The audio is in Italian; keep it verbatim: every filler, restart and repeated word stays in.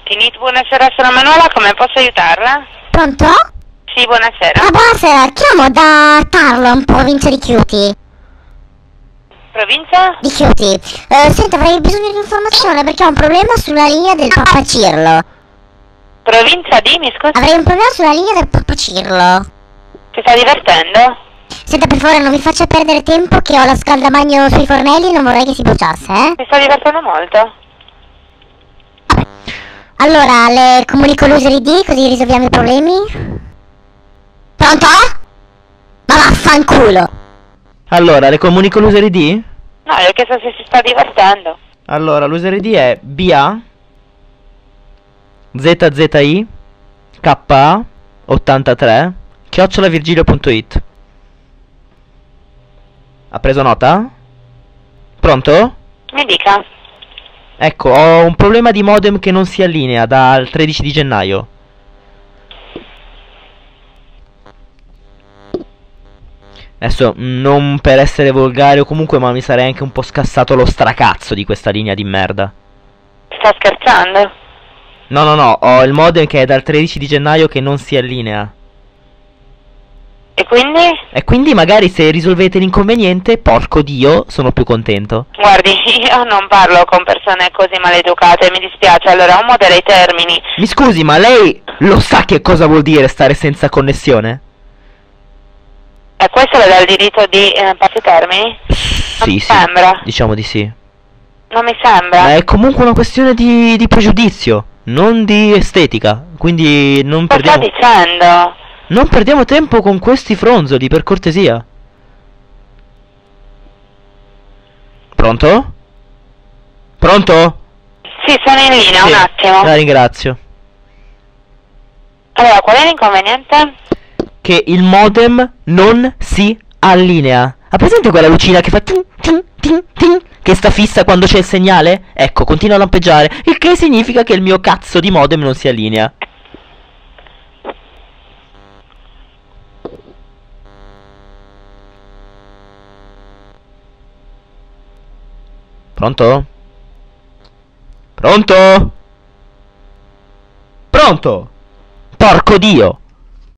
Tinit, buonasera, sono Manuela, come posso aiutarla? Pronto? Sì, buonasera. Ah, buonasera, chiamo da Tarlon, provincia di Chiuti. Provincia? Di Chiuti. Eh, senta, avrei bisogno di informazione perché ho un problema sulla linea del Papa Cirlo. Provincia di, mi scusi? Avrei un problema sulla linea del Papa Cirlo. Ti sta divertendo? Senta, per favore, non mi faccia perdere tempo che ho la scaldamagno sui fornelli e non vorrei che si bruciasse, eh? Mi sta divertendo molto. Allora, le comunico l'user I D così risolviamo i problemi. Pronto? Ma vaffanculo! Allora, le comunico l'user I D? No, io ho chiesto se si sta divertendo. Allora, l'user I D è B A Z Z I K A ottantatré chiocciola virgilio punto it. Ha preso nota? Pronto? Mi dica. Ecco, ho un problema di modem che non si allinea dal tredici di gennaio. Adesso, non per essere volgare o comunque, ma mi sarei anche un po' scassato lo stracazzo di questa linea di merda. Sta scherzando? No, no, no, ho il modem che è dal tredici di gennaio che non si allinea. E quindi? E quindi magari se risolvete l'inconveniente, porco Dio, sono più contento. Guardi, io non parlo con persone così maleducate, mi dispiace, allora un modera i termini. Mi scusi, ma lei lo sa che cosa vuol dire stare senza connessione? E questo le dà il diritto di eh, passi i termini? Non Sì, mi sì, sembra. diciamo di sì. Non mi sembra. Ma è comunque una questione di, di pregiudizio, non di estetica, quindi non Cosa sta perdiamo... dicendo? Non perdiamo tempo con questi fronzoli, per cortesia. Pronto? Pronto? Sì, sono in linea, Sì, un attimo. la ringrazio. Allora, qual è l'inconveniente? Che il modem non si allinea. Ha presente quella lucina che fa tin tin tin tin, che sta fissa quando c'è il segnale? Ecco, continua a lampeggiare, il che significa che il mio cazzo di modem non si allinea. Pronto? Pronto? Pronto? Porco Dio!